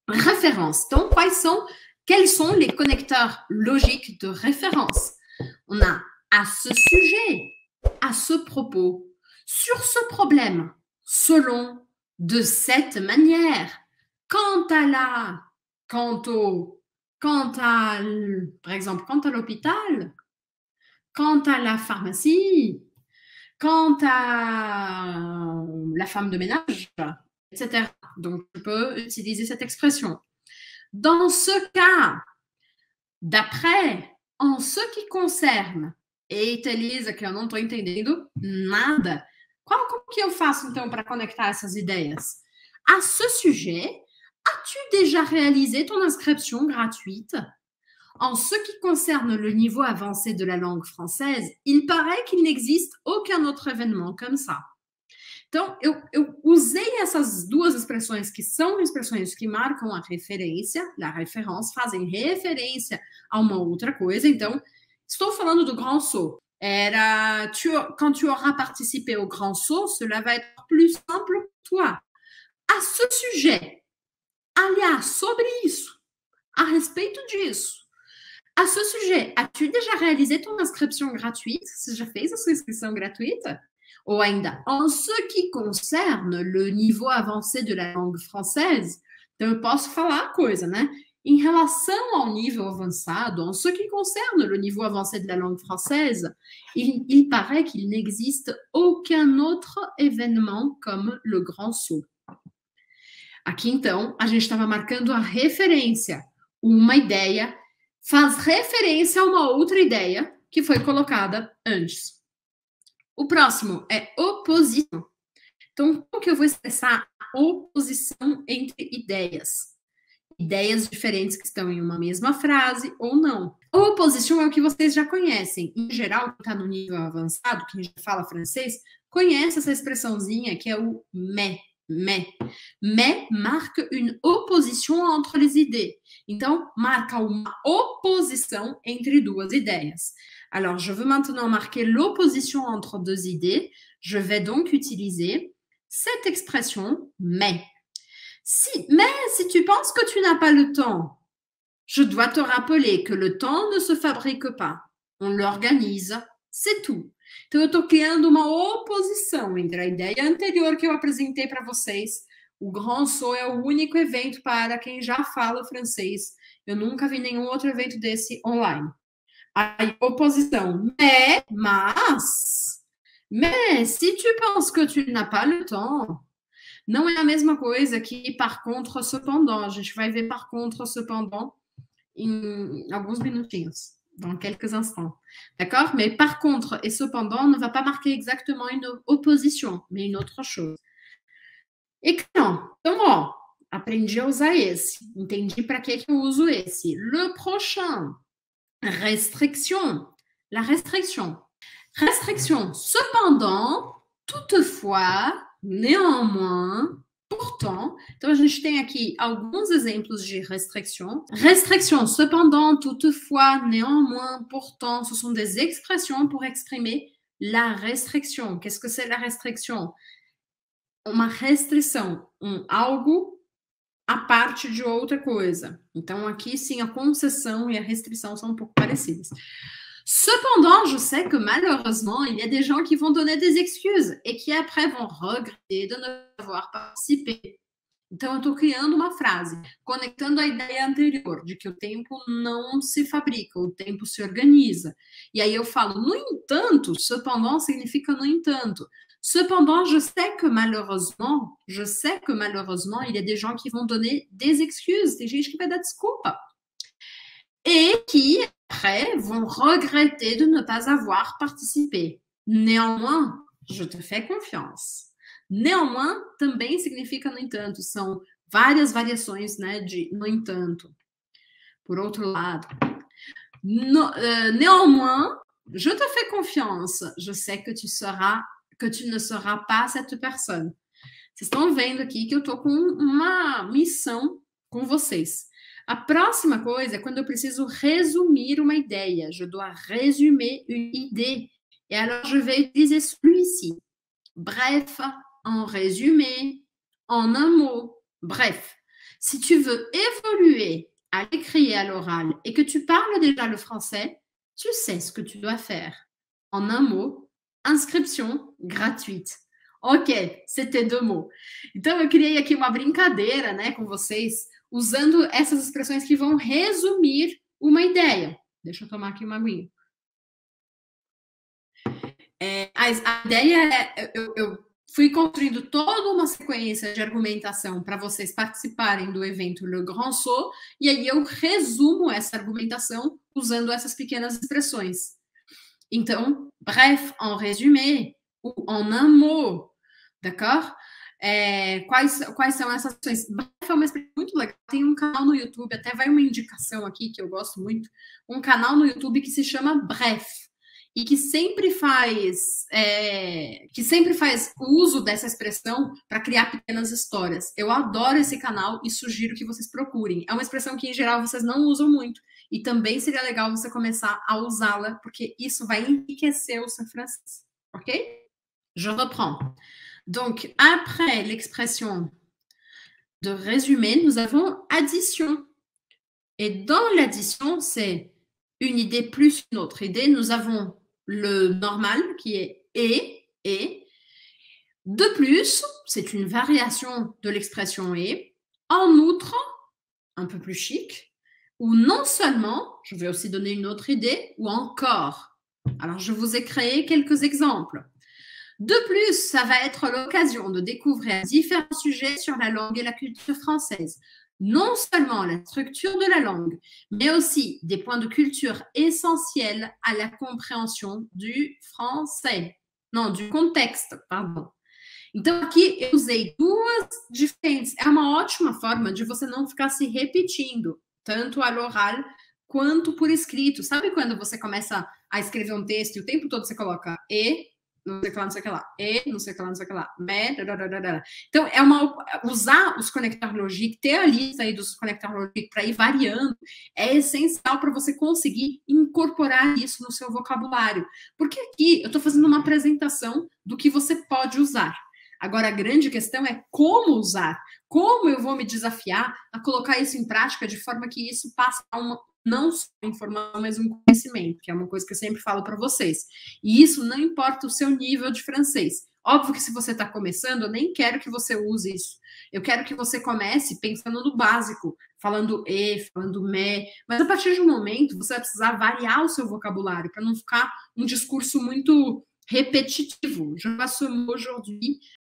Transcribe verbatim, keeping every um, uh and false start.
Référence. Donc, quels sont, quels sont les connecteurs logiques de référence? On a à ce sujet, à ce propos, sur ce problème, selon, de cette manière, quant à la, quant au, quant à, par exemple, quant à l'hôpital, quant à la pharmacie, quant à la femme de ménage, et cetera. Donc, je peux utiliser cette expression. Dans ce cas, d'après, en ce qui concerne, eita, Elisa, que eu não estou entendendo nada. Qual, como que eu faço, então, para conectar essas ideias? À ce sujet, as-tu déjà réalisé ton inscription gratuite? En ce qui concerne le niveau avancé de la langue française, il paraît qu'il n'existe aucun autre événement comme ça. Então, eu, eu usei essas duas expressões que são expressões que marcam a referência, a référence, fazem referência a uma outra coisa. Então, estou falando do grand saut. Era, tu, quand tu auras participé au grand saut, cela va être plus simple pour toi. À ce sujet, aliás, sobre isso, a respeito disso, à ce sujet, as-tu déjà réalisé ton inscription gratuite? Você já fez a sua inscrição gratuita? Ou ainda, en ce qui concerne le niveau avancé de la langue française, então eu posso falar a coisa, né? Em relação ao nível avançado, en ce qui concerne le niveau avancé de la langue française, il, il paraît qu'il n'existe aucun autre événement comme le grand saut. Aqui, então, a gente estava marcando a referência, uma ideia faz referência a uma outra ideia que foi colocada antes. O próximo é oposição. Então, como que eu vou expressar a oposição entre ideias? Ideias diferentes que estão em uma mesma frase ou não. Oposição é o que vocês já conhecem. Em geral, quem está no nível avançado, quem já fala francês, conhece essa expressãozinha que é o mais. Mais. Mais marque une opposition entre les idées. Então, marca uma oposição entre duas ideias. Alors, je veux maintenant marquer l'opposition entre deux idées. Je vais donc utiliser cette expression mais. Si, mais si tu penses que tu n'as pas le temps, je dois te rappeler que le temps ne se fabrique pas. On l'organise, c'est tout. Então, eu estou criando uma oposição entre a ideia anterior que eu apresentei para vocês. O Grand Saut é o único evento para quem já fala francês. Eu nunca vi nenhum outro evento desse online. A oposição, mais, mas, mais, si tu penses que tu n'as pas le temps, não é a mesma coisa que par contre, cependant. A gente vai ver par contre, cependant em alguns minutinhos. Dans quelques instants. D'accord? Mais par contre et cependant ne va pas marquer exactement une opposition, mais une autre chose. Excellent. Então, ó, aprendi a usar esse. Entendi para que que eu uso esse. Le prochain. Restriction. La restriction. Restriction. Cependant, toutefois, néanmoins, pourtant. Então, a gente tem aqui alguns exemplos de restriction. Restriction, cependant, toutefois, néanmoins, pourtant, ce sont des expressions pour exprimer la restriction. Qu'est-ce que c'est la restriction? Uma restrição, um algo a parte de outra coisa. Então, aqui, sim, a concessão e a restrição são um pouco parecidas. Cependant, je sais que malheureusement, il y a des gens qui vont donner des excuses et qui après vont regretter de ne avoir participé. Então, eu estou criando uma frase, conectando a ideia anterior, de que o tempo não se fabrica, o tempo se organiza. E aí eu falo, no entanto, cependant significa no entanto. Cependant, je sais que malheureusement, je sais que malheureusement, il y a des gens qui vont donner des excuses, tem gente que vai dar desculpa. Et qui, après, vont regretter de ne pas avoir participé. Néanmoins, je te fais confiance. Néanmoins também significa no entanto. São várias variações, né, de no entanto. Por outro lado, no, euh, néanmoins, je te fais confiance. Je sais que tu seras, que tu ne seras pas cette personne. Vocês estão vendo aqui que eu tô com uma missão com vocês. A próxima coisa é quando eu preciso resumir uma ideia. Je dois résumer une idée. Et alors, je vais utiliser celui-ci. Bref, en résumé, en un mot. Bref, Si tu veux évoluer à l'écrit et à l'oral et que tu parles déjà le français, tu sais ce que tu dois faire. En un mot, inscrição gratuita. Ok, c'était deux mots. Então, eu criei aqui uma brincadeira, né, com vocês, usando essas expressões que vão resumir uma ideia. Deixa eu tomar aqui uma aguinha. É, a, a, ideia é, eu, eu fui construindo toda uma sequência de argumentação para vocês participarem do evento Le Grand Saut, e aí eu resumo essa argumentação usando essas pequenas expressões. Então, bref, en résumé, ou en un mot, d'accord? É, quais, quais são essas ações? Bref é uma expressão muito legal. Tem um canal no YouTube, até vai uma indicação aqui que eu gosto muito, um canal no YouTube que se chama Bref, e que sempre faz é, que sempre faz uso dessa expressão para criar pequenas histórias. Eu adoro esse canal e sugiro que vocês procurem. É uma expressão que, em geral, vocês não usam muito. E também seria legal você começar a usá-la, porque isso vai enriquecer o seu francês. Ok? Je reprends. Donc, après l'expression de résumé, nous avons addition. Et dans l'addition, c'est une idée plus une autre idée. Nous avons le normal qui est et, et. De plus, c'est une variation de l'expression et. En outre, un peu plus chic, ou non seulement, je vais aussi donner une autre idée, ou encore. Alors, je vous ai créé quelques exemples. De plus, ça va être l'occasion de découvrir différents sujets sur la langue et la culture française. Non seulement la structure de la langue, mais aussi des points de culture essentiels à la compréhension du français. Não, do contexto, pardon. Então, aqui eu usei duas diferentes. É uma ótima forma de você não ficar se repetindo, tanto a oral quanto por escrito. Sabe quando você começa a escrever um texto e o tempo todo você coloca e, não sei o que lá, não sei o que lá, e, não sei o que lá, não sei o que lá, me, dadadadada. Então, é uma, usar os conectar logique, ter a lista aí dos conectar logique para ir variando, é essencial para você conseguir incorporar isso no seu vocabulário. Porque aqui eu estou fazendo uma apresentação do que você pode usar. Agora, a grande questão é como usar, como eu vou me desafiar a colocar isso em prática de forma que isso passe a uma, não só informação, mas um conhecimento, que é uma coisa que eu sempre falo para vocês. E isso não importa o seu nível de francês. Óbvio que se você está começando, eu nem quero que você use isso. Eu quero que você comece pensando no básico, falando e, falando me, mas a partir de um momento você vai precisar variar o seu vocabulário para não ficar um discurso muito répétitif. Je vois ce mot aujourd'hui.